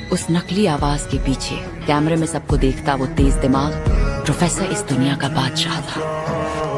उस नकली आवाज के पीछे कैमरे में सबको देखता वो तेज दिमाग प्रोफेसर इस दुनिया का बादशाह था।